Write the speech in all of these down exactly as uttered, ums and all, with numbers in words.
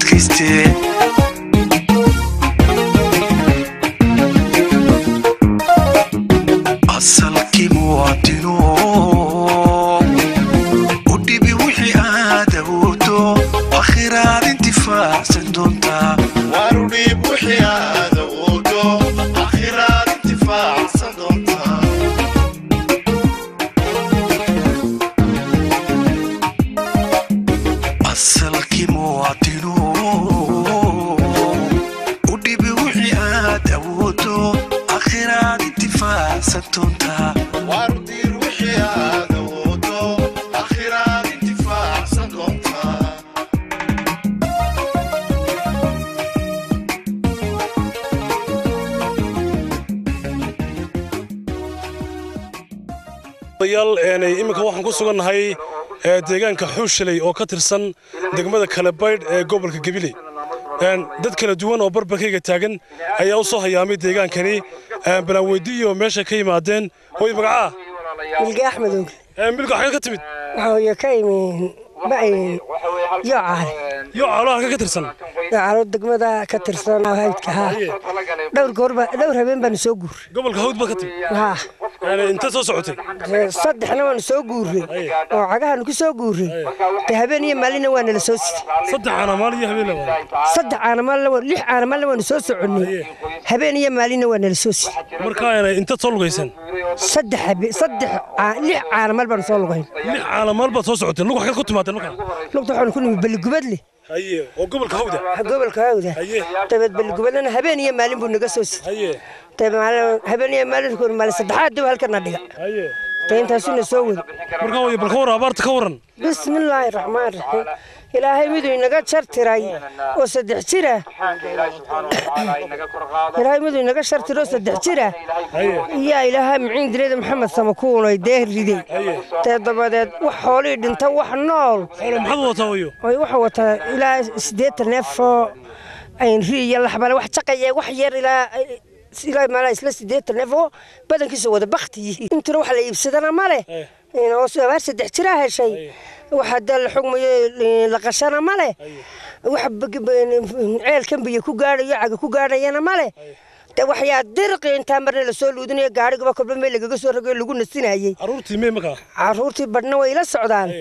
adkaystee asalkii muwaadino u dhibi wixii aad awoodo akhiraad intifaacsan doontaa waanu dhiib wixii aad awoodo akhiraad intifaacsan doontaa asalkii muwaadino u dhibi wixii aad awoodo akhiraad intifaacsan doontaa waanu dhiib wixii aad awoodo akhiraad intifaacsan doontaa yaal een imika waxaan ku sugannahay deegaanka Xuushaley oo ka tirsan degmada Kalabayd ee gobolka Gabiley een dad kala duwan oo barbarkayga taagan ayaa u soo hayaamay deegaankani een bala weydiiyo meesha ka yimaadeen hooy magaca milga Axmed een milga xaga ka timid waxa ka yimid bacin yaal yaal halka ka tirsan yaal degmada ka tirsan haydka ha dhowr goorba dhowr habeen baan soo guur gobolka hawd ba ka timid ha een inta soo socotay saddexna waan soo guuray oo cagahan ku soo guuray te habeen iyo maalina waan la soo siday saddex ana maal iyo habeen laba saddex ana maal laba lix ana maal waan soo soconay habeen iyo maalina waan la soo siday marka ay inta soo lugaysan saddex habeen saddex lix ana maal baan soo lugayn lix ana maal ba soo socotay lugu xal ku timaadeen marka lugta waxaan ku nimid baligubadle haye oo gobolka hawda gobolka hawda haye tabad baligubadlana habeen iyo maalin buu naga soo siday haye tabaan habeen iyo maalin ku maalin saddexaad dib halka nadhiga haye tayntaasuna soo wada marka way balka war abaarta ka waran bismillaahir rahmaanir rahiim ilaahay miduu inaga jartiray oo saddex jira ilaahay miduu inaga jartiray oo saddex jira yaa ilaahay muciin direed maxamed samakuun oo deehriday tadabadeed wax xoolii dhinta wax nool xoolo maxad wata wayo way wax wata ilaa sideetan neef oo ayn riya laxbala wax taqay wax yar ilaa ilaa maala isla sideetan neef oo badankiisa wada baqti inta wax la iibsadana male inoo soo saddex jira heshay waxa dal xugmayo la qashana male wax ceelkan biyo ku gaadhayo caga ku gaadhayana male ta waxyaa dirqi inta marna la soo luudinayo gaariga kolba meel laga soo rogay lagu nasinayay caruurtii mee maka caruurtii badhna way la socdaan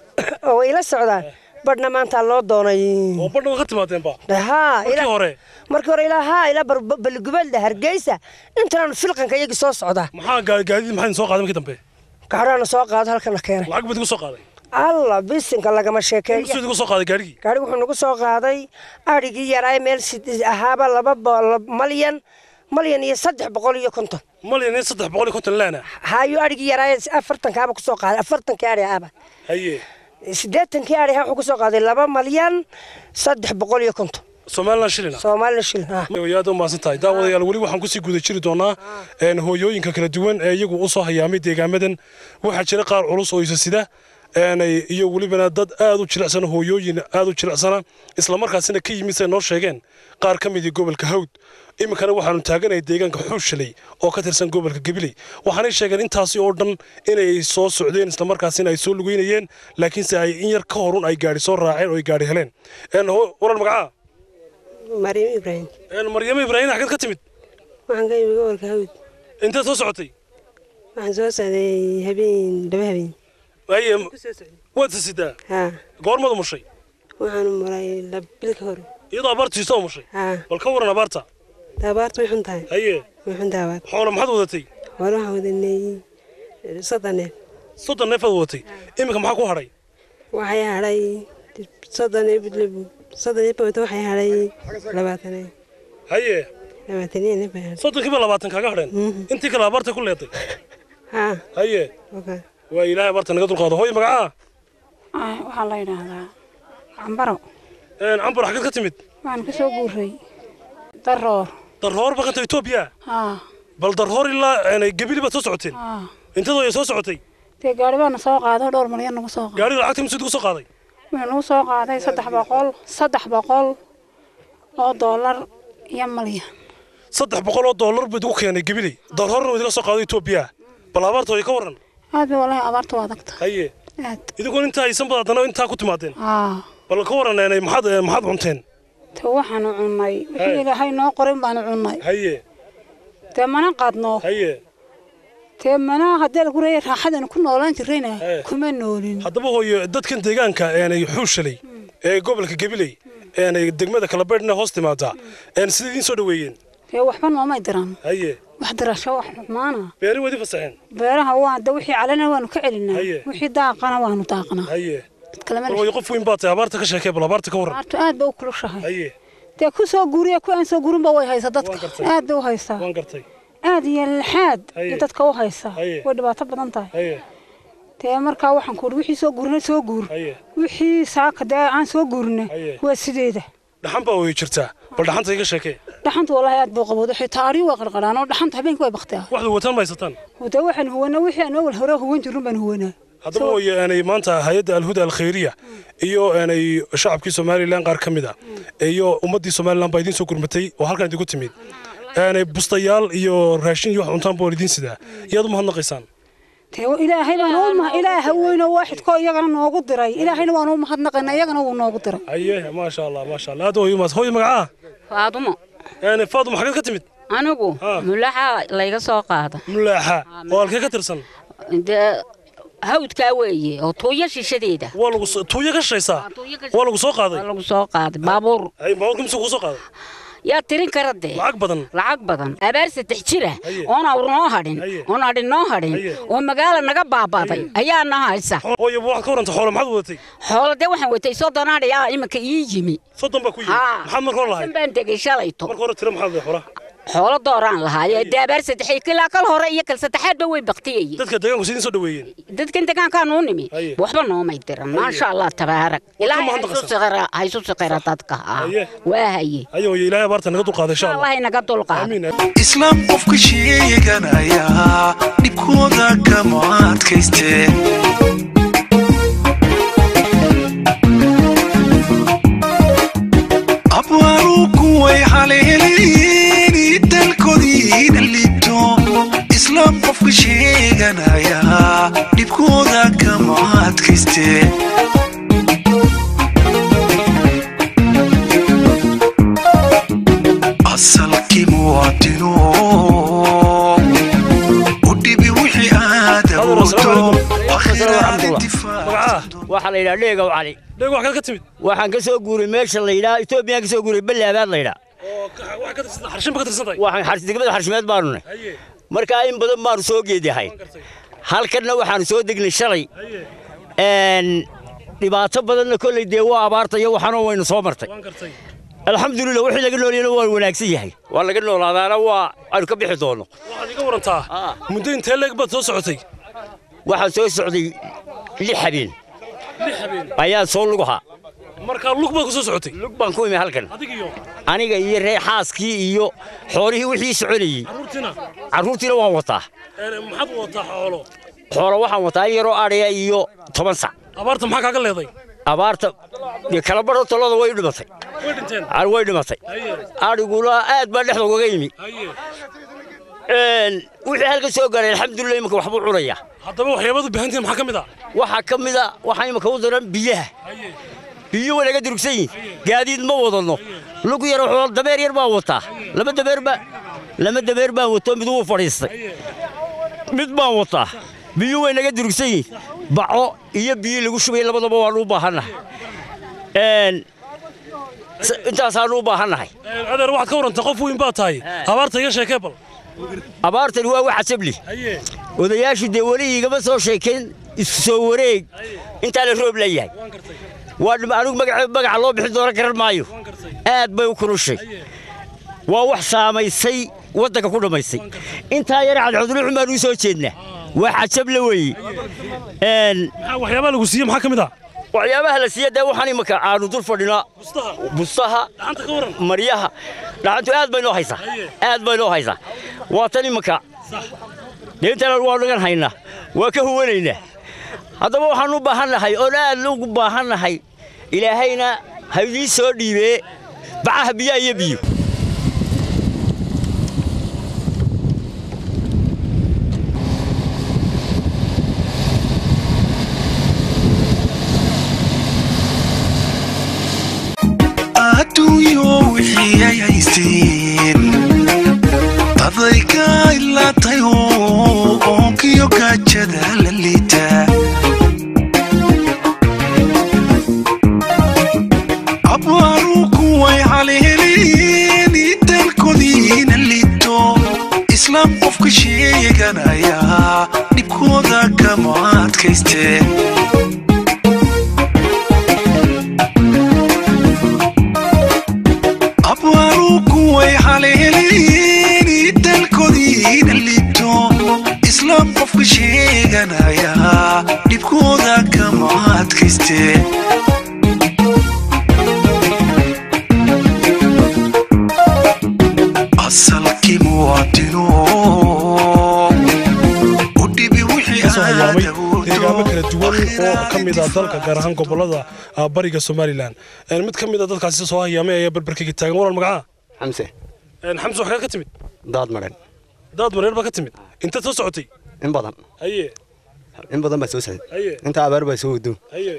oo way la socdaan badhna maanta loo doonay oo badhna ka timaadeen ba ha ila hore markii hore ilaa ha ila balgubada Hargeysa intaan filqanka iyaga soo socda maxaa gaadiid maxay soo qaaday markii dambe gaarana soo qaad halkan la keenay lacag bad ku soo qaaday Allah bisinka lagama sheekeeyo sidii ku soo qaaday gaarigi gaarigu wuxuu nagu soo qaaday arigii yaray meel ahaaba laba malyan malyan iyo saddex boqol iyo konton malyan iyo saddex boqol iyo konton laana hayo arigii yaray afartan kaaba ku soo qaaday afartan kaari aaba haye sideetan kaari waxa ku soo qaaday laba malyan saddex boqol iyo konton Soomaaliland shilina Soomaaliland shilina wayada ma santahay daawadayaal wali waxaan ku sii guda jiri doonaa een hooyooyinka kala duwan ee iyagu u soo hayaamay deegaamadan waxa jira qaar culus oo isa sida een iyo waliba dad aad u jilicsan hooyooyin aad u jilicsana isla markaasina ka yimid noo sheegeen qaar ka mid ah gobolka Hawd imikana waxaanu taaganahay deegaanka Xuushaley oo ka tirsan gobolka Gabiley waxaanay sheegeen intaasi oo dhan inay soo socdeen isla markaasina ay soo lugeynayeen laakiin se ay in yar ka horun ay gaari soo raaceen oo ay gaari heleen een waran magaca Maryam Ibrahim een Maryam Ibrahim xagad ka timid waxaan ka yimid gobolka Hawd inta soo socotay waxaan soo socday habeen laba habeen ay wad sida ha goormadu mushay waxaan maray la bilka hor iyadoo abaartii soo mushay bal ka waran abaarta abaartu waxaan tahay haye waxaan daawad xoolo maxad wadatay xoolo waxaan wadanay soddon neef soddon neef wadatay imika maxaa ku haray waxay haray soddon neef soddon neef waxay haray labaatan neef haye labaatan neef soddon kiiba labaatan kaaga hadheen intii kala abaarta ku leeday ha haye okay waa ilaahay abaarta naga dulqaado hooy magaca ah waxa la yiraahdaa cambaro een cambaro xagad ka timid waan ka soo guuray daroor daroor baqanta Itoobiya ha bal daroor ilaa aanay Gabiley ba soo socoteen ha intadoo ay soo socotay te gaari baan soo qaaday dhowr malyan nagu soo qaaday gaari lacagta mid ku soo qaaday waxaan soo qaaday saddex boqol saddex boqol oo dollar iyo malyan saddex boqol oo dollar buu ugu keenay Gabiley daroorna wada soo qaaday Itoobiya bal abaarta way ka waran aad walahi abaarta waa adagta haye aad idinku inta aysan badana inta ku timaadeen ah bal ka waran inay maxad maxad cunteen توحن عني وحي لهاي ناقرين بان عني هي تمنا قادنو هي تمنا هدي القرية حدا نكون نولان جرينا كما نولين haddaba hooyo dadkan deegaanka ee xuushalay ee gobolka Gabiley ee degmada kala beedna hoos timaada ee sidii idin soo dhaweeyeen ee waxban ma maydran haye wax darasho wax maana beeri wadi fasaxeen beeraha waa da wixii calana waanu ka celinaa wixii daaqana waanu daaqnaa haye hooyo qof weyn baad abaarta ka sheekay bal abaarta ka waran abaarta aad baa u kulushahay haye te ku soo guuriya ku aan soo guurin ba way haysa dadka aad baa u haysa waan gartay aad iyo laxaad dadka u haysa way dhibaato badan tahay haye te markaa waxaan ku wixii soo guurnay soo guur wixii saaka daa aan soo guurnay waa sideeda dhaxan baa way jirtaa bal dhaxanta iga sheekay dhaxanta wallahi aad buu qabowdo xitaa ari waa qarqaraan oo dhaxanta habeenkii way baqtaa waxdu watan maysataan wada waxaan huwana wixii aan awal hore huwan jirnay baan huwana haddaba way aanay maanta hay'adda alhuda alkhayriya iyo aanay shacabkii Soomaaliland qaar kamid ah iyo ummadii Soomaaliland baa idin soo gurmatay oo halkan idinku timid aanay bustayaal iyo raashin iyo wax cuntaan boo idin sidaa iyadu ma hadnaqaysaan تيو إلهي ما نوم إله وين واحد كوي يجنا نوجد دراي إلهي ما نوم حد نقنا يجنا ونوجد دراي أيه ما شاء الله ما شاء الله هذا هو يوم هو معاه فاطمة يعني فاطمة حاجة كتمت أنا أقول ملاحة لا سوق هذا ملاحة والك كترسن ده هود كاوية أو تويش شديدة والله تويش كشيسا والله سوق هذا والله سوق هذا بابور أي بابور كم سوق سوق هذا يا ترين كرده لعق بدن لعق بدن أبارس تحجره أنا ورناه هادين أنا هاديناه هادين ومقال نجاب باباطي هيا أنا هالسا هو يبغى كورن تحول محد وتي حول ده وحنا وتي صوت أنا يا إما كيجيمي صوت بكوي محمد والله بنت كيشاليتو مركورة ترى محمد حورة حول دوران لها يا دابر ستحي كل كل هراء كل ستحد بوي بقتي دتك دقيقة وسيدين سودويين دتك أنت كان كانوا نمي وحبنا ما يدرى ما شاء الله تبارك لا هيسوس صغيرة هيسوس صغيرة تدك وهي أيوة إلهي بارت نقطع قاعد إن شاء الله والله نقطع قاعد إسلام قف كشيء كان يا نبكودا كمات كيستي أبواروكوي حليلين يدلكودين الليتو إسلام قف كشيء كان يا نبكودا كمات كيستي أصلكي مواطنو ودي بوحي هذا وطو أخيرا الدفاع waxaa la yiraahdaa leega wali leega wax ka timid waxaan ka soo guuray meesha la yiraahdo Itoobiya ka soo guuray balaabaad la yiraahdo oo wax ka tirsan xarshin ka tirsan waxaan xarsh degmada xarshimeed baarnay marka in badan baan soo geedihay halkana waxaan soo degnay shalay een dhibaato badan kulay deeyo abaarta iyo waxaan waynu soo martay الحمد لله وحي لقى نولينا waa wanaagsan yahay waa laga noolaadaana waa aan ka bixi doono waxaad iga warantaa muddo intee leeg baad soo socotay waxaan soo socday lix habeen lix habeen ayaa soo lugaha marka lug baad ku soo socotay lug baan ku imay halkan adiga iyo aniga iyo reexaaskii iyo xoolihii wixii soconayay caruurtina caruurtina waan wataa ee maxaad wataa xoolo xoolo waxaan wataa yaro ariya iyo toban sac abaarta maxaa kaaga leeday abaarta kala baro talada way dhimatay way dhinteen aan way dhimatay ariguna aad baa dhexda uga yimi een wixii halka soo gaaray alxamdulillah imka waxba cunaya haddaba waxyaabadu baahantiin maxaa kamid ah waxa kamid ah waxa imka u daran biyaha biyo wanaga durugsan gaadiid ma wadano lugu yar xool dabeer yar baa wata laba dabeer ba lama dabeer baa wato mid uu fariistay mid baa wata biyo wanaga durugsan baco iyo biyo lagu shubay labadaba waa loo baahanahay een intaas aan u baahanahay adeer waxaad ka warantay qof weyn baa tahay abaarta iga sheekay bal abaartan waa wax sabli odayaashu de wali igama soo sheekeen soo wareeg inta la roob leeyahay waa anigu magaca magaca loo bixin doona karan maayo aad bay u kurushay waa wax saameysay wadanka ku dhamaysay inta yar cad cudurro xumaan u soo jeedna waxa sabla way een waxyaabo lagu siiyay maxaa kamid ah waxyaabaha la siiyay de waxaan imka aanu dul fadhina bustaha bustaha gacanta ka waran mariyaha gacanta aad bay noo haysaa aad bay noo haysaa waa tan imka sax deentana waa dhagan hayna waa ka huwanayna haddaba waxaan u baahanahay oo aad loogu baahanahay ilaahayna haydii soo dhiibee bacaha biyaha iyo biyo adduunyo wixii ay haysteen adayga ilaa tayo oonkiyo gaajada la liitaa abwaaru kuway haleeleen dalkoodiina liito islaam qofka sheeganaya dhibkooda kama adkaysteen abwaaru kuway haleeleen dalkoodiina liito islaam qofka sheeganaya dhibkooda kama adkaysteen asalkii muwaadino u dhibi wixii deegaamo kala duwan oo ka mid ah dalka gaar ahaan gobolada bariga Soomaaliland mid ka mid ah dadkaasi soo hayaamay ayaa barbarkiga taagan walaal magaca xamse een xamse waxa ka timid daad maran daad maran ba ka timid inta soo socotay in badan haye in badan ba soo socday haye inta abaar ba soo wado haye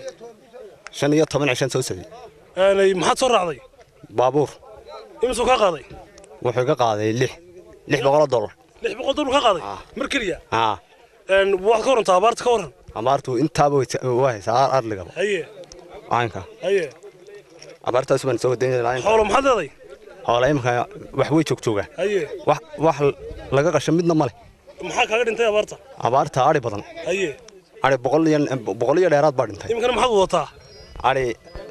shan iyo toban cishan soo socday aanay maxaad soo raacday baabuur imsoo ka qaaday wuxuu ka qaaday lix lix boqol dollar lix boqol dollar ka qaaday mar kaliya ha een waxa ka waran abaarta ka waran abaartu intaaba way saar arliga haye aanka haye abaartaas baan soo waday laan xoolo maxaad leedahay xoolo imka wax way joog jooga haye wax wax laga qasho midna male maxaa kaaga dhintay abaarta abaarta ari badan haye ari boqol iyo boqol iyo dheeraad baa dhintay imkana maxaad wadataa ari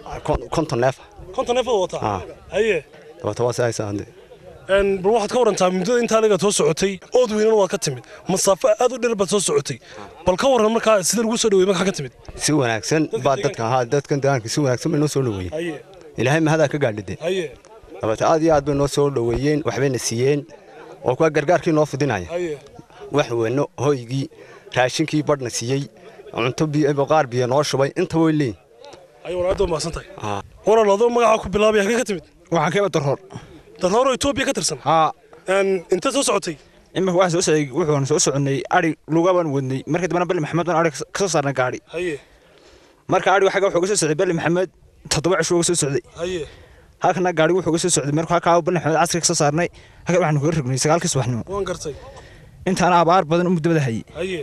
konton neef konton neef wadataa haye wata wasaaysan een bal waxaad ka warantaa muddada inta laga soo socotay ood weynana waa ka timid masaafo aad u dheer baad soo socotay bal ka waran markaa sida lagu soo dhaweeyay markaa ka timid si wanaagsan baa dadka ha dadkan deegaanka si wanaagsan bay noo soo dhaweeyay haye ilaahay ma hada ka gaadhide haye dabata aad iyo aad bay noo soo dhaweeyeen waxbayna siiyeen oo kuwa gargaarkii noo fidinaya haye wax weyno hoygii raashinkii badhna siiyey cunto biyo qaar biyo noo shubay inta way leeyin ay walaado ma santahay ah walaal adoo magaca ku bilaabay halka ka timid waxaan ka darroor darroor Itoobiya ka tirsan ha een inta soo socotay imma wax soo socday wuxuu soo soconay ari lugaban wadnay markii dibana bal maxamed aan ari ka soo saarnay gaari haye marka ari waxa uu ka soo socday bal maxamed toddoba cisho uu soo socday haye halkana gaari wuxuu ka soo socday marka ka bal maxamed casri ka soo saarnay halka waxaan ku ragnay sagaalkii subaxnimo waan gartay intaana abaar badan u muddo hayay haye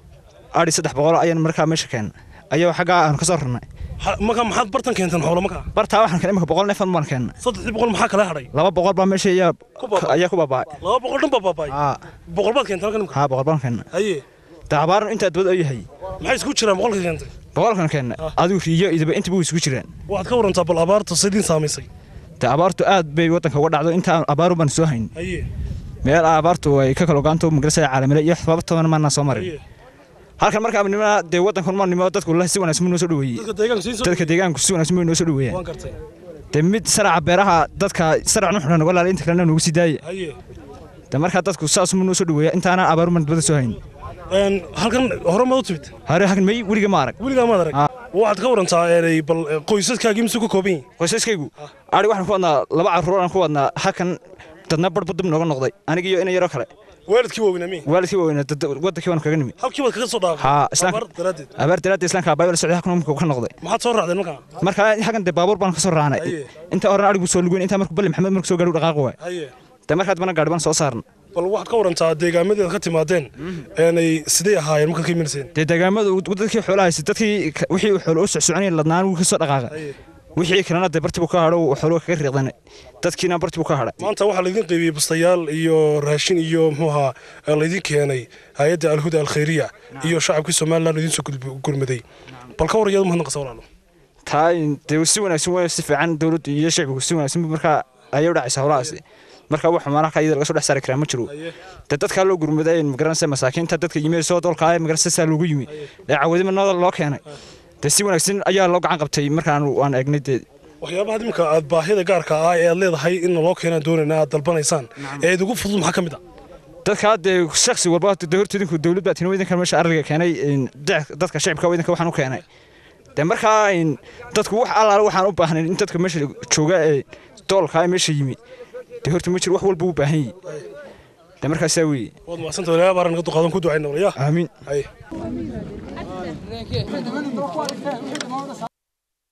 ari saddex boqol ayaan markaa meesha keen ayaa xaga aan ka soo rarnay maka maxaad bartan keentan xoolo maka barta waxaan keenay imka boqol neef aan keen saddex boqol maxaa kala haray laba boqol baa meesha ayaa ayaa ku baabay laba boqol dhan baabay ha boqol baad keentan kan ha boqol baan keen haye taabaar inta dad ay yahay maxay isku jiraan boqolka keentay boqolkan keen adigu riyo idaba inta buu isku jiraan waxaad ka warantaa bal abaarta sidii saamaysay taabaartu aad bay wadanka uga dhacdo inta abaaru baan soo hayn haye meel abaartu ay ka kala ogaanto magrasada caalamiga iyo sababta ma soo marin halkan marka abnimada de wadanka ma nimo dadku la si wanaagsan noo soo dhaweeyay dadka deegaanka si dadka deegaanka si wanaagsan noo soo dhaweeyay waan gartay de mid saraca beeraha dadka sarac nuxna naga laal inta kale nagu sii daayay haye de marka dadku saas ma noo soo dhaweeyay intaana abaaru man bada soo hayn een halkan hore ma u timid hore halkan may wiliga ma arag wiliga ma arag waxaad ka warantaa ee bal qoysaskaaga imsu ka kooban qoysaskaygu ari waxaan ku wadnaa laba caruur aan ku wadnaa halkan dadna barbadum nooga noqday aniga iyo in yaro kale waalidkii waaweynaa mi waalidkii waaweynaa wadankii waan kaga nimi halkii wad kaga soo dhaafay ha islaamka daradeed abaar daradeed islaamka baayir socday halkan uu ka noqday maxaad soo raacday markaa marka halkan de baabuur baan ka soo raacnay inta hore arigu soo lugeyn inta markuu bal maxamed markuu soo gaadho dhaqaaq waay haye de markaad bana gaadhi baan soo saarnay bal waxaad ka warantaa deegaamadeeda ka timaadeen aanay sidee ahaayeen marka ka imanayeen de deegaamada dadkii xoolaha haysta dadkii wixii xoolo u socsoconay ladnaan uu ka soo dhaqaaqay wixii kalena de bartibu ka hadho xoolo kaga riiqdan dadkiina bartibu ka hadhay maanta waxa la idin qaybiyay bustayaal iyo raashin iyo muxuu la idin keenay hay'adda al-huda al-khayriya iyo shacabka Soomaaliland idin soo gurmaday bal ka warayadu mahad naqso walaalo taay de si wanaagsan way si fiican dawladda iyo shacabku si wanaagsan marka ayuu dhacay hawlahaasi marka wax marka iyada laga soo dhex saari karaa ma jiro dadka loo gurmaday magaranaysa masaakiinta dadka yimid soo dolka ay magaranaysa loogu yimi daacwadima noo loo keenay si wanaagsan ayaa loo gacan qabtay markaan aan eegnay waxyaabaha imka aad baahida gaarka ah ee aad leedahay in loo keenan doonayna aad dalbanaysaan ee ugu fudud maxaa kamid ah dadka de shakhsi walba dawladdu dawladda tiin weydinka meesha ariga keenay dadka shacabka weydinka waxaan u keenay de markaa dadku wax allaale waxaan u baahnay in dadka meesha jooga ee doolka ay meesha yimi de horta ma jiro wax walba u baahan yahay de markaa saa weeye wad ma santo ilaa baaran ka duqaadan ku ducayno ya aamin ay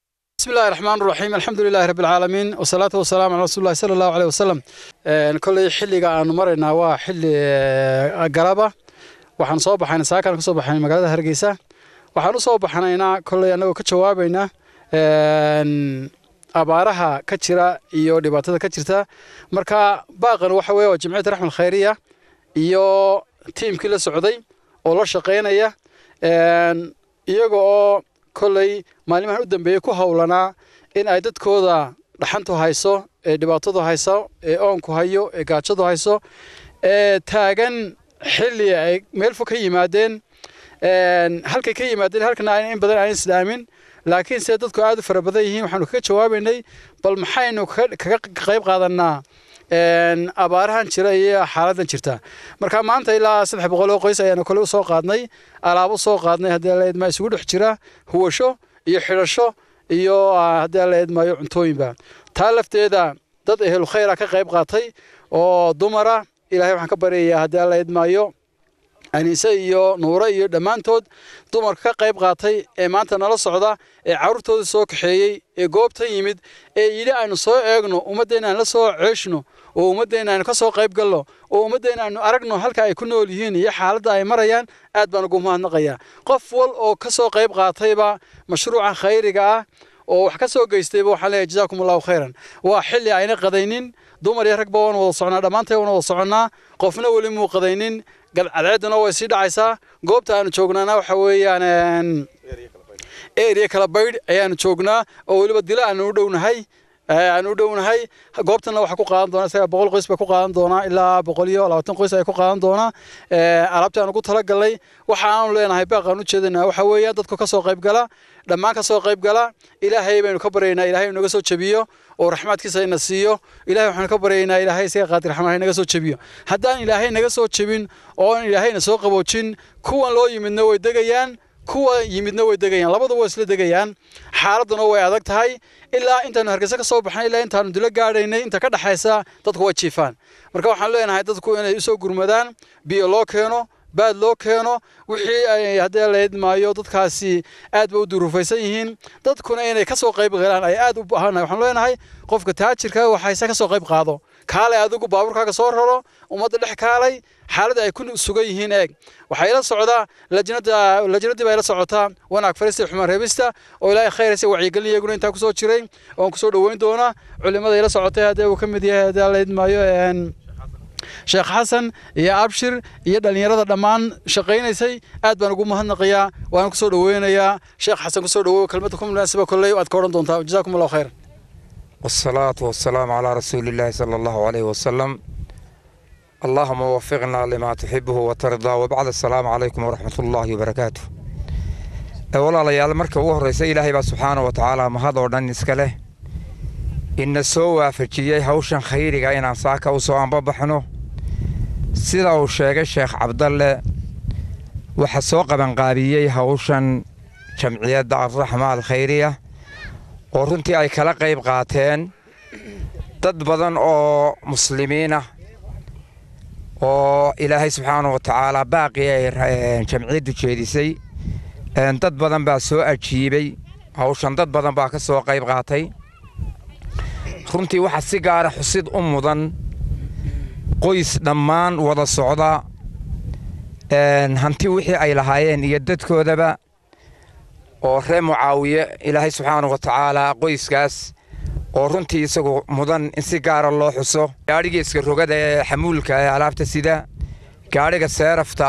بسم الله الرحمن الرحيم الحمد لله رب العالمين والصلاة والسلام على رسول الله صلى الله عليه وسلم كل حلي aan marayna waa xilli garaba waxaan soo baxaynaa saakan ka soo baxaynaa magaalada Hargeysa waxaan u soo baxanaynaa kulay anagoo ka jawaabayna abaaraha ka jira iyo dhibaatada ka jirta marka baaqan waxa weeye waa Jamciyadda Raxmal Khayriya iyo teamkii la socday oo la shaqeynaya iyaga oo kulay maalimahan u dambeeyay ku hawlanaa in ay dadkooda dhaxantu hayso ee dhibaatadu hayso ee oonku hayo ee gaajadu hayso ee taagan xilli ay meel fog ka yimaadeen halkay ka yimaadeen halkana ay in badan ay islaamin laakiin se dadku aad u fara badan yihiin waxaanu kaga jawaabaynay bal maxaynu kaga qayb qaadanaa abaarahan jira iyo xaaladdan jirta marka maanta ilaa saddex boqol oo qoys ayaanu kale u soo qaadnay alaabo soo qaadnay haddii la idmaa isugu dhex jira huwasho iyo xidhasho iyo haddii la idmaayo cuntooyinba taa lafteeda dad ehel khayr ka qayb qaatay oo dumara ilaahay waxaan ka baryayaa haddii la idmaayo anise iyo nuura iyo dhammaantood dumarka ka qayb qaatay ee maanta nala socda ee carruurtooda soo kaxeeyey ee goobta yimid ee yidhi aynu soo eegno ummaddeena aan la soo ceeshno oo ummaddeena aynu ka soo qayb galno oo ummaddeena aynu aragno halka ay ku nool yihiin iyo xaaladda ay marayaan aad baan ugu mahadnaqayaa qof wal oo ka soo qayb qaatayba mashruucan khayriga ah oo wax ka soo geystayba waxaan leeyahay jazaakumullahu khayran waa xilli ayna qadaynin dumar iyo ragba waan wada soconaa dhammaantay waan wada soconnaa qofna weli muu qadaynin galcadeeduna way sii dhacaysaa goobta aanu joognaana waxa weeyaan area kala baydh ayaanu joognaa oo weliba dila aanu u dhownahay aanu u dhownahay goobtana waxa ku qaadan doona isaga boqol qoys ba ku qaadan doona ilaa boqol iyo labaatan qoys ay ku qaadan doona alaabta aanu ku talagalay waxa aanu leenahay baaqan u jeedinaa waxa weeye dadku ka soo qayb gala dhammaan ka soo qayb gala ilaahay baynu ka baryaynaa ilaahay inaga soo jabiyo oo raxmaadkiisa ina siiyo ilaahay waxaan ka baryaynaa ilaahay isaga qaadir raxmaad inaga soo jabiyo haddaan ilaahay naga soo jabin oo ilaahayna soo qaboojin kuwan loo yimidna way degayaan kuwa yimidna way degayaan labadu way isla degayaan xaaladuna way adag tahay ilaa intaanu Hargeysa ka soo baxnay ilaa intaanu dilo gaadhaynay inta ka dhaxaysa dadku way jiifaan marka waxaan leenahay dadku inay soo gurmadaan biyo loo keeno baad loo keeno wixii ay haddii la idmaayo dadkaasi aad ba u duruufaysan yihiin dadkuna inay ka soo qayb galaan ay aad u baahanay waxaan leenahay qofka taajirka waxay ka soo qayb qaado kaale adigu baaburkaaga soo raro ummadda dhex kaalay xaaladda ay ku sugan yihiin eeg waxay la socdaa lajnada lajnadii bay la socotaa wanaag farista xumaan reebista oo ilaahay khayr wacyi gelin iyaguna inta ku soo jiray oo ku soo dhaweyn doona culimada ila socotay haddii uu ka mid yahay haddii la idmaayo een sheekh xasan iyo abshir iyo dhalinyarada dhammaan shaqeynaysay aad baan ugu mahadnaqayaa waan ku soo dhaweynayaa sheekh xasan ku soo dhaweeyo kelmadda ku munaasaba kulay aad ka oran doontaa jazaakumullahu khayr والصلاة والسلام على رسول الله صلى الله عليه وسلم اللهم وفقنا لما تحبه وترضى وبعد السلام عليكم ورحمة الله وبركاته أولا ليال مركب وهرس إلهي سبحانه وتعالى ما هذا ودن إسكاله إن سوى فرجيه هوشن خيري إن ساكا وسوان ببحنو سيدا وشيخ الشيخ عبد الله وحسوق بن قابيه هوشن جمعية دار الرحمة الخيرية oo runtii ay kala qayb qaateen dad badan oo muslimiin ah oo ilaahay subxaanahu wa tacaala baaqi ay jamciyaddu jeedisay dad badan baa soo ajiibay hawshan dad badan baa ka soo qayb qaatay runtii waxa si gaara xusid u mudan qoys dhammaan wada socda hanti wixii ay lahaayeen iyo dadkoodaba oo reer Mucaawiye ilaahay subxaanahu wa tacaala qoyskaas oo runtii isagu mudan in si gaar ah loo xuso gaariga iska rogada ee xamuulka ee alaabta sida gaariga seerafta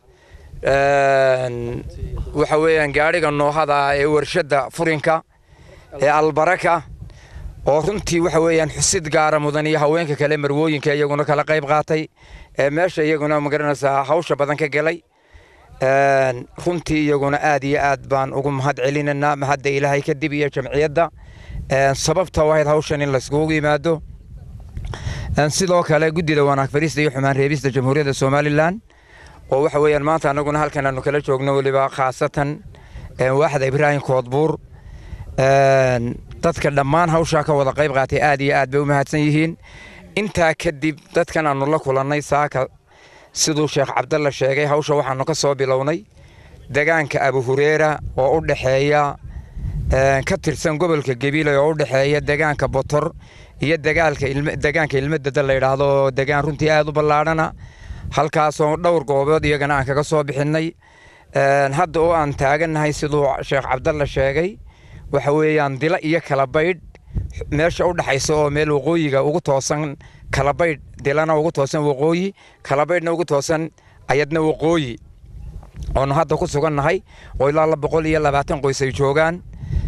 ee waxa weeyaan gaariga noohada ee warshada furinka ee albaraka oo runtii waxa weeyaan xusid gaar ah mudan iyo haweenka kale marwooyinka iyaguna kala qayb qaatay ee meesha iyaguna ma garanaysaa hawsha badan ka galay runtii iyaguna aad iyo aad baan ugu mahad celinanaa mahadda ilaahay kadib iyo jamciyadda sababta wahayd hawshan in la iskugu yimaado sidoo kale guddida wanaag farista iyo xumaan reebista jamhuuriyadda Soomaaliland oo waxa weeyaan maanta anaguna halkan aanu kala joogno waliba khaasatan waaxda Ibraahim Koodbuur dadka dhammaan hawsha ka wada qayb qaatay aad iyo aad bay u mahadsan yihiin inta kadib dadkan aanu la kulannay saaka sidoo sheekh Cabdalla sheegay hawsha waxaanu ka soo bilownay deegaanka Abu Hurayra oo u dhaxeeya ka tirsan gobolka Gabiley oo u dhaxeeya deegaanka Botor iyo dagaalka deegaanka Ilmadada la yiraahdo deegaan runtii aad u ballaadhana halkaas oo dhowr goobood iyagana aan kaga soo bixinay hadda oo aan taaganahay sidoo Sheekh Cabdalla sheegay waxa weeyaan dila iyo kala baydh meesha u dhaxaysa oo meel waqooyiga ugu toosan kala baydh dilana ugu toosan waqooyi kala baydhna ugu toosan ayadna waqooyi oo hadda ku sugannahay oo ilaa laba boqol iyo labaatan qoys ay joogaan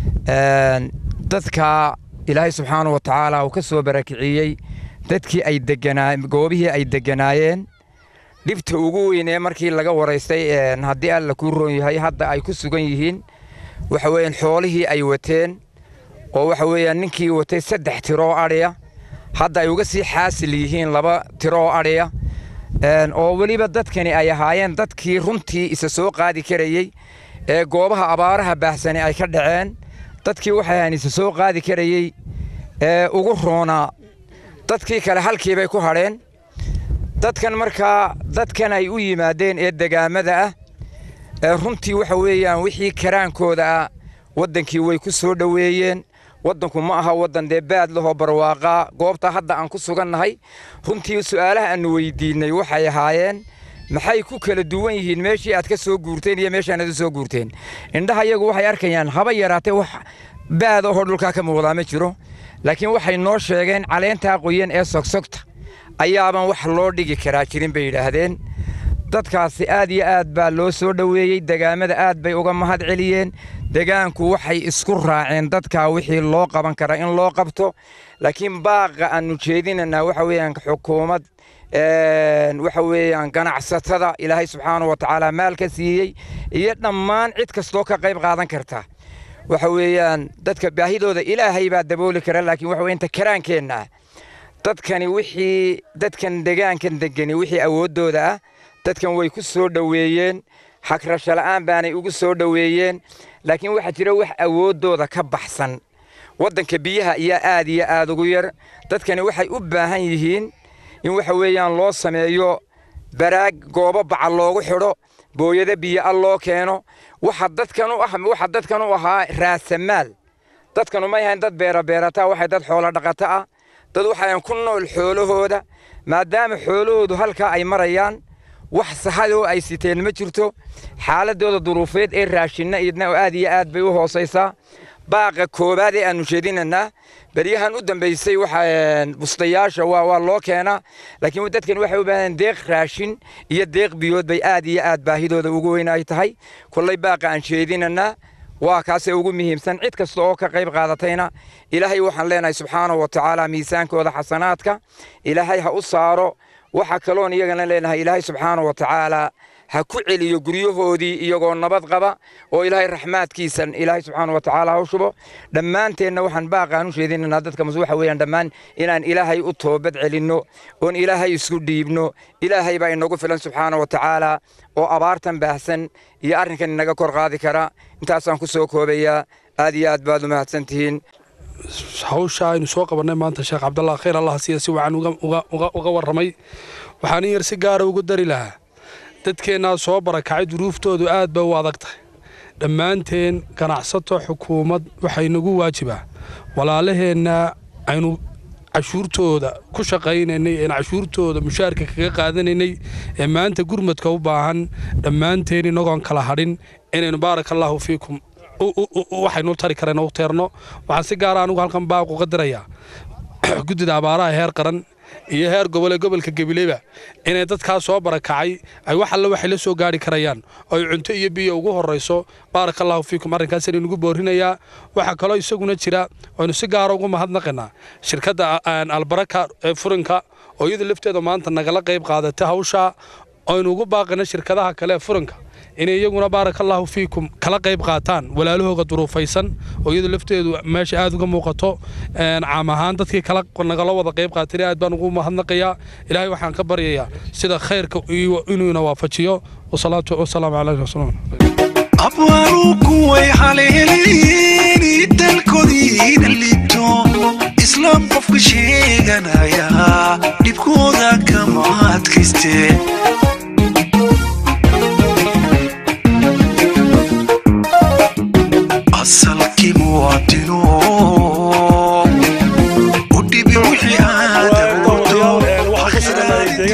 dadka Ilaahay subxaanahu wa ta'aala uu ka soo barakiciyay dadkii ay deganaa goobihii ay deganaayeen dibta ugu weyn ee markii laga wareystay haddii alla ku roon yahay hadda ay ku sugan yihiin waxa weeyaan xoolihii ay wateen oo waxa weeyaan ninkii watay saddex tiro ariya hadda ay uga sii xaasil yihiin laba tiro ariya oo waliba dadkani ay ahaayeen dadkii runtii isa soo qaadi karayay ee goobaha abaaraha baahsani ay ka dhaceen dadkii waxay aan isa soo qaadi karayay ee ugu roona dadkii kale halkii bay ku hadheen dadkan markaa dadkan ay u yimaadeen ee degaamada ah ee runtii waxa weeyaan wixii karaankooda ah wadankii way ku soo dhaweeyeen wadanku ma aha wadan dee baad leh oo barwaaqa goobta hadda aan ku sugannahay runtii su'aalaha aan weydiinay waxay ahaayeen maxay ku kala duwan yihiin meeshii aad ka soo guurteen iyo meeshaan aad soo guurteen indhaha iyagu waxay arkayaan haba yaraatee wax baad oo dhulka ka muuqda ma jiro laakiin waxay noo sheegeen caleenta qoyan ee sogsogta ayaaban wax loo dhigi karaa jirin bay yiraahdeen dadkaasi aad iyo aad baa loo soo dhaweeyay degaamada aad bay uga mahad celiyeen degaanku waxay isku raaceen dadka wixii loo qaban kara in loo qabto laakiin baaqa aanu jeedinana waxa weeyaan xukuumad een waxa weeyaan ganacsatada Ilaahay subxaanahu wa ta'aala maalka siiyay iyo dhammaan cid kastoo ka qayb qaadan karta waxa weeyaan dadka baahidooda Ilaahay baa dabooli kara laakiin waxa weeyaan karaankeenna dadkani wixii dadkan degaankan degani wixii awoodooda ah dadkan way ku soo dhaweeyeen hakrasho la'aan baanay ugu soo dhaweeyeen laakiin waxa jira wax awoodooda ka baxsan wadanka biyaha iyo aad iyo aad ugu yar dadkani waxay u baahan yihiin in waxa weeyaan loo sameeyo baraag goobo bacal loogu xidho booyada biyo loo keeno waxa dadkan u ah waxa dadkan u ahaa raasamaal dadkan ma yahay dad beera beerata waxay dad xoolo dhaqata ah dad waxay ku nool xoolahooda maadaama xoolahoodu halka ay marayaan wax saxado ay siteen ma jirto xaaladooda duruufeed ee raashinna idna aad iyo aad bay u hooseysaa baaqa koobaad ee aanu jeedinana bariyahan u dambeysay waxa bustayaasha waa waa loo keenaa laakiin dadkan waxay u baahan deeq raashin iyo deeq biyood bay aad iyo aad baahidooda ugu weyn ay tahay kullay baaqa aan jeedinana waa kaasee ugu muhiimsan cid kasta oo ka qayb qaadatayna Ilaahay waxaan leenahay subxaanahu wa ta'aala miisaankooda xasanaadka Ilaahay ha u saaro waxa kaloon iyagana leenahay Ilaahay subxaanahu wa ta'aala ha ku celiyo guryahoodii iyagoo nabad qaba oo Ilaahay raxmaadkiisan Ilaahay subxaanahu wa ta'aala u shubo dhammaanteena waxaan baaqaan u sheedinaa dadka waxa weeyaan dhammaan inaan Ilaahay u toobad celino oo Ilaahay isku dhiibno Ilaahay baa inagu filan subxaanahu wa ta'aala oo abaartan baahsan iyo arrinkan inaga kor qaadi kara intaasaan ku soo koobaya aad iyo aad baad u mahadsantihiin hawsha aynu soo qabanay maanta Sheekh Cabdalla khayr Allah siiyo si wacan uga uga uga waramay waxaan yar si gaar ah ugu dari lahaa dadkeena soo barakacay duruuftoodu aad bay u adag tahay dhammaanteen ganacsato xukuumad waxay nagu waajibaa walaalaheena aynu cashuurtooda ku shaqaynaynay ee cashuurtooda mushaarka kaga qaadanaynay ee maanta gurmadka u baahan dhammaanteen inagoon kala hadhin inaynu barakallahu fiikum waxaynu tari kareen oo teerno waxaan si gaar ah anigu halkan baaq uga dirayaa gudida abaaraha heer qaran iyo heer gobol gobolka Gabileyba inay dadka soo barakacay ay wax alla waxay la soo gaari karayaan oo cunto iyo biyo ugu horeyso barakallahu fiikum arrinkaas inuu boorinayaa waxa kale oo isaguna jira oo si gaar ah ugu mahadnaqnaa shirkadda Albaraka ee furanka oo iyada lafteeda maanta nagala qayb qaadatay hawsha oo ugu baaqana shirkadaha kale ee furanka inay iyaguna barakallahu fiikum kala qayb qaataan walaalahooga duruufaysan oo iyada lafteedu meesha aad uga muuqato een caam ahaan dadkii kala nagala wada qayb qaatay aad baan ugu mahadnaqayaa Ilaahay waxaan ka baryayaa sida khayrka inuu ina waafajiyo wasalaatu wasalaamu alayhi wasallam abwaruku way haleelini dalkoodii dhalito islaam qofka sheeganaya dibkooda kama adkaystee asalkii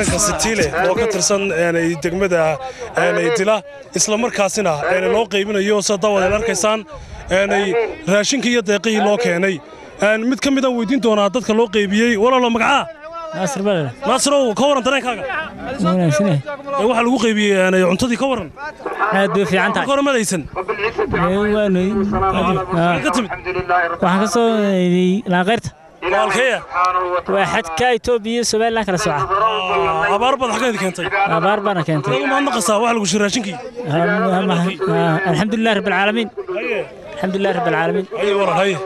deegaanka Sitiile oo ka tirsan aanay degmada aanay dila isla markaasina aanay loo qaybinayo sida wada arkaysaan aanay raashinka iyo deeqii loo keenay aan mid ka mid ah weydiin doonaa dadka loo qaybiyay walaalo magaca ناصر بلد ناصر كورن dareenkaaga wanaagsan waxa lagu qaybiyay aanay cuntadii ka waran aad u fiican tahay kormadaysan waanay ka timid waxaan ka soo la qeyrta walkeeya واحد كايتوبيا سوبر لك رسوع أبار بدك كذي كنتي أبار بدنا كنتي ما نقصها واحد لو شراشنكي الحمد لله رب العالمين الحمد لله رب العالمين أي ورا هاي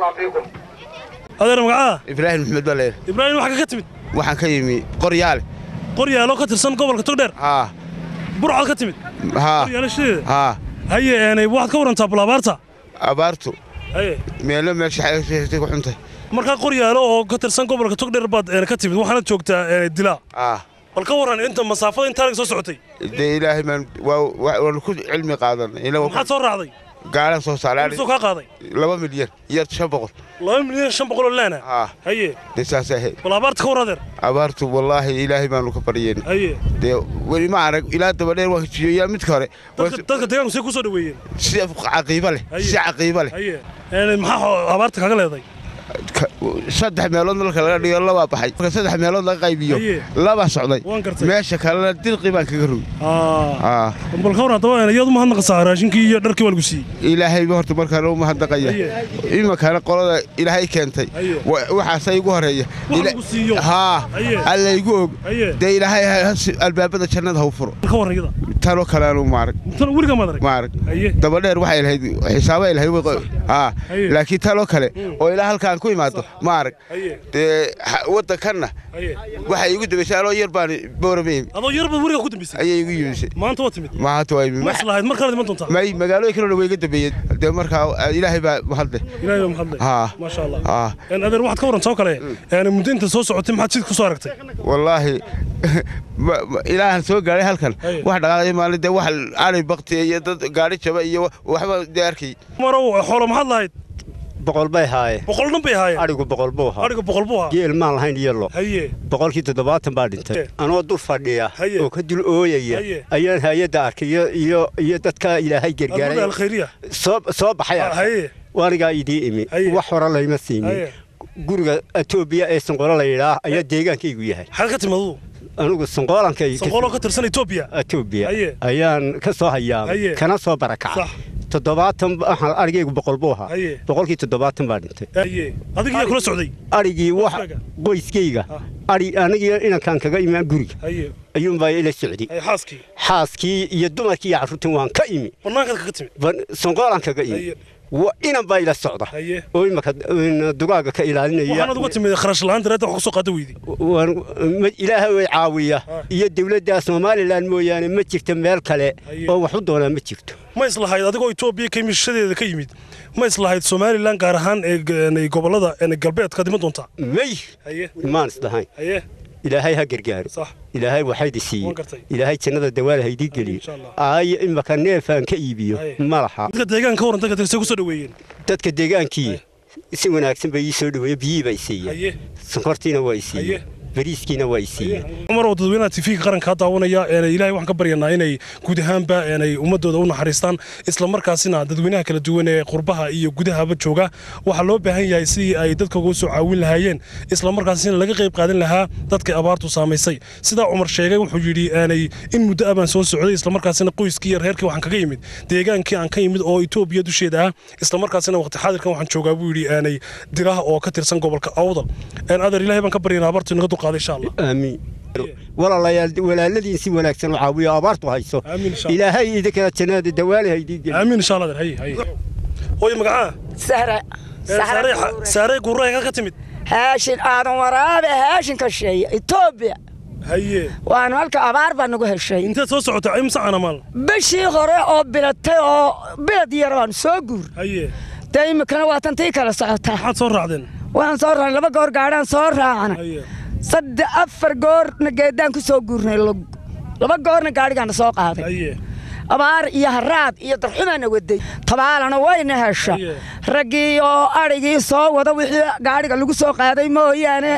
هذا رمعاه إبراهيم محمد بليل إبراهيم واحد كتمت waxaan ka yimi qoryaal qoryaal oo ka tirsan gobolka Togdheer ha burcad ka timid ha qoryaal shee ha haye aanay waxaad ka warantaa balabaarta abaartu haye meelo meesha xayay ku xuntay marka qoryaal oo ka tirsan gobolka Togdheer baad ka timid waxaad joogtaa dila ah bal ka waran inta masaafada inta laga soo socotay ilaahay man waa ku cilmi qaadan ilaa maxaad soo raacday gaala soo saaray soo ka qaaday laba milyan iyo shan boqol laba milyan shan boqol oo laana haye nisaas ahay wal abaarta ka waradeer abaartu wallahi ilaahay baan ku bariyeen haye de wali ma arag ilaa daba dheer waan jiyo mid kale dadka deegaanku say ku soo dhaweeyeen si caqiiba leh si caqiiba leh haye een maxaa abaarta kaga leeday saddex meelood marka laga dhigo laba baxay marka saddex meelood laga qaybiyo laba socday meesha kale dilqi baan kaga rugay ah bal ka waran dabaan iyadu ma hadnaqsaa raashinkii iyo dharkii wal gusii ilaahay ba horta marka uu ma hadnaqaya ima kana qolada ilaahay keentay waxa say ugu horeeya ha alla igu og de ilaahay albaabada jannada ha furo ka waran iyada talo kale aanu maarag tan wariga maarag maarag daba dheer waxay lahayd xisaabay lahayd ha laakiin talo kale oo ilaahay halka ku imaado maarag de wadankanna waxa igu dabeysay oo yar baan booramay adoo yar baan wariga ku dambeysay ayay igu yimid maanta waa timid maanta waa ma islahayd markaa diman doontaa may magaalooyin kale way iga dambeeyay de markaa ilaahay baa mahadle ilaahay baa mahadle ha ma sha Allah ha in adeer waxaad ka waran soo kale yani muddo inta soo socotay maxaad sid ku soo aragtay wallahi ilaahan soo gaaray halkan wax dhaqaaqay maalin de wax aanay baqtay iyo dad gaari jaba iyo waxba deerkii maro xoolo maxaad lahayd boqol bay haayeen boqol dhan bay haayeen arigu boqol buu ahaa arigu boqol buu ahaa geel maan lahayn iyalo haye boqolkii toddobaatan baa dhintay anoo dul fadhiya oo ka dul ooyaya ayaan hay'adda arkay iyo iyo dadka ilaahay gargaaray soo soo baxay haye wariga idii imi wax hore la ima siinin guriga Ethiopia ee Sanqolo la yiraahdo ayaa deegaankaygu yahay hal ka timadu anigu Sanqolankay Sanqolo ka tirsan Ethiopia Ethiopia ayaan ka soo hayaa kana soo barakacay toddobaatan waxaan arigaygu boqol buu ahaa boqolkii toddobaatan baa dhintay adiga kula socday arigii wax qoyskayga ari aniga inankan kaga imaan guriga ayuun baa ila socday xaaskii xaaskii iyo dumarkii carruurtii waan ka imi banaanka ka timid Sanqolan kaga imi وإنا بايلا السعودة وين ما كد دقاقة كإلهنا يا وأنا دقت من خرج لهند رأيت وخصو قدويدي وإله وعاوية يد ولد اسمه مال لأن مو يعني ما تشفت مال كله أو حد ولا ما تشفته ما يصلح هذا دقوا يتوبيا كم الشديد كيميد ما يصلح هذا سومالي لان كارهان يعني قبل هذا يعني قلبيت قدمت أنت مي ما نصلح هاي إلهي هجرجار صح إلهي وحيد السي إلهي تنادى الدوال هيدي قلي أي إما كان نافع كيبيو مرحبا تك ديجان كورن تك ترسي كسودوين تك ديجان كي سوينا أكسب بيسودوي بيجي بيسي سكرتينا ويسي bariiskiina waa isiiyeen umar wadadweynaha T V qaranka daawanaya ee Ilaahay waxaan ka baryanaa inay guud ahaanba inay ummadooda u naxariistaan isla markaasina dadweynaha kala duwan ee qurbaha iyo gudahaba jooga waxa loo baahan yahay si ay dadka ugu soo caawin lahaayeen isla markaasina laga qayb qaadan lahaa dadka abaartu saameysay sida Umar sheegay wuxuu yiri aanay in muddo aban soo socday isla markaasina qoyskii yar heerkii waxaan kaga yimid deegaankii aan ka yimid oo Itoobiya dusheeda ah isla markaasina waqti xaadirkan waxaan joogaa buu yiri aanay diraha oo ka tirsan gobolka Awdal aan adar Ilaahay baan ka baryanaa abaartu inaga duqaaday insha Allah آمين ولا لا ولا الذي يسوي ولا أحسن وعاوية أبارته هايسو إلى هاي إذا كانت تنادي الدوالي هيدي آمين إن شاء الله هاي هاي هو يمقعاه سهرة سهرة سهرة قرية كاتمت هاشين أنا ورابع هاشين كشيء إثيوبيا هاي وأنا هلك أبار بنقول هالشيء أنت توسع تعيم ساعة مال بشي غريء أو بلدتي أو بلد يران سوقور هاي دايما كانوا واتنتي كلا ساعتها حد صور عدن وأنا صور عن لبى قور قاعدين صور عنا صد أفر قور نجدان كسو قورنا لب لبى قورنا قاعد عنا سوق هذا أبار يهراد يطرحنا ودي طبعا أنا وين هالشا رجيو أرجي سو وده وحي قاعد قالوا سوق هذا ما يعني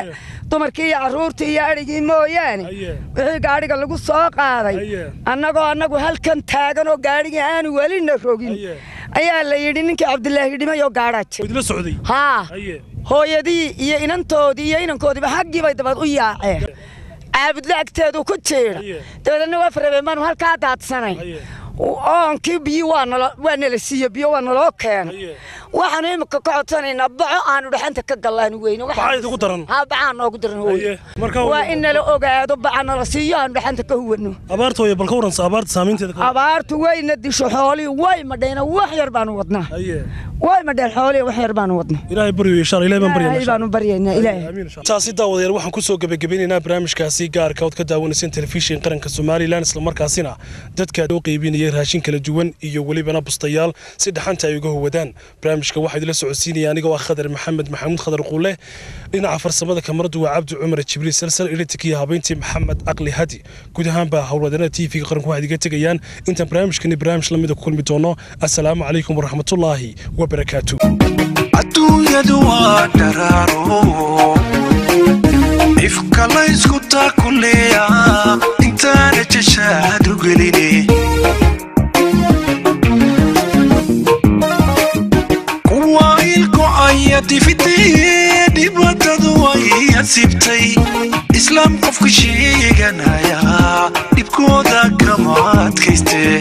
dumarkii iyo carruurtii iyo adhigii mooyaane wixii gaadhiga lagu soo qaaday annagoo annagu halkan taagan oo gaadhigii aanu welina rogin ayaa la yidhi ninkii cabdilaahi dhimay oo gaadhaa jira haa hooyadii iyo inantoodii iyo inankoodiiba haggii bay dabad u yaaceen caabudla agteedu ku jiira dabeedna waa farabeen baanu halkaa daadsanay oonkii biyo waa nala siiye biyo waa naloo keenay waxaanu imika ka codsanaynaa baco aanu dhaxanta ka gallaani weyne bacaa noogu daran hooye waa in nala ogaado baca nala siiyo aanu dhaxanta ka huwano abaartooya bal ka waransa abaarta saamaynteeda abaartu wayna disho xoolii way madhayna wax yar baanu wadnaa way madheen xoolii wax yar baanu wadnaa ilaahay baryo insha Allah ilaahay baan baryaynaa ilaahay baanu baryaynaa ilaahay taasi daawadayaal waxaan ku soo gabagabeynaynaa barnaamijkaasi gaarka oo ka daawanaysan telefishin qaranka Soomaaliland isla markaasina dadka oo qaybinaya raashin kala duwan iyo walibana bustayaal si dhaxanta ay uga wadaan barnaamijka waxa idin la socodsiinaya aniga waa Khadar Maxamed Maxamuud Khadar Quule dhinaca farsamada kamaradu waa Cabdi Cumar Jibriil salsal editkii habeyntii Maxamed Aqli Hadi guud ahaan baa hawladana T V qaranku waxa idiga tagayaan inta barnaamijkani barnaamij la mid ah kulmi doono assalaamu calaykum wa rahmatullaahi wa barakaatuh adduunyadu waa daraaro ifka la isku taakuleeya intaana jashaadu geline kuwa ilko ayati fitee dhibaatadu way asibtay islaam qofka sheeganaya dhibkooda kama adkaystee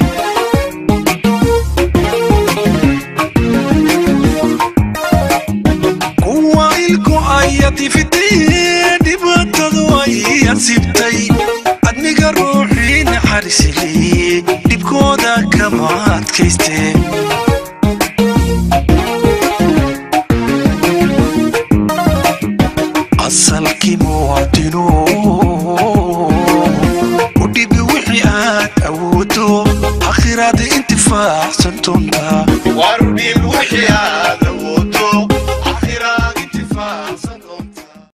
ayati fitee dhibaatadu way asibtay adniga ruuxii naxariisay dhibkooda kama adkaystee asalkii muwaadino u dhibi wixii aad awoodo akhiraada intifaacsan doontaa waru dhibi wixii aad